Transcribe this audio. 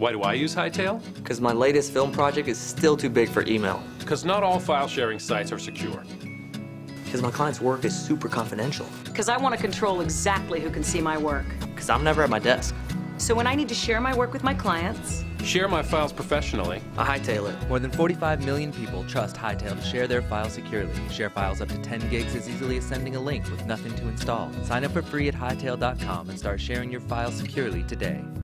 Why do I use Hightail? Because my latest film project is still too big for email. Because not all file sharing sites are secure. Because my client's work is super confidential. Because I want to control exactly who can see my work. Because I'm never at my desk. So when I need to share my work with my clients, Share my files professionally. I hightail it. More than 45 million people trust Hightail to share their files securely. Share files up to 10 gigs as easily as sending a link with nothing to install. Sign up for free at hightail.com and start sharing your files securely today.